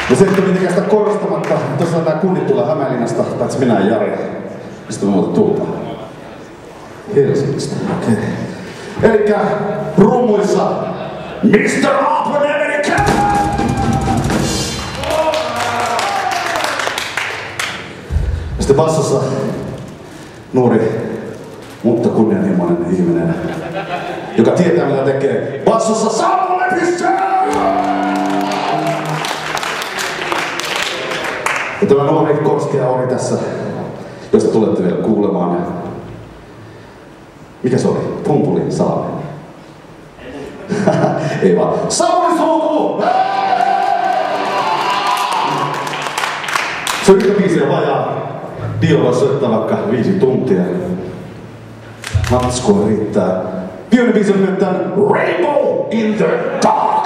Ja se, että mitenkään sitä korostamatta, tosiaan tää kunnit tulee Hämeenlinnasta, paitsi minä ja Jari. Mistä me muuten tullaan? Helsingistä, okei. Okay. Elikkä rummuissa Mr. Open America! Ja sitten bassossa nuori, mutta kunnianhimoinen ihminen, joka tietää mitä tekee. Bassossa Sampo Lepistö! Ja tämä nuori Koskea oli tässä, josta tulette vielä kuulemaan. Mikä se oli? Pumpulin Salmi. Ei vaan. Samuli Sulku! Se on yhtä biisiä vajaa. Dio voi soittaa vaikka 5 tuntia. Matskua riittää. Viimeinen biisi on nimeltään Rainbow in the Dark.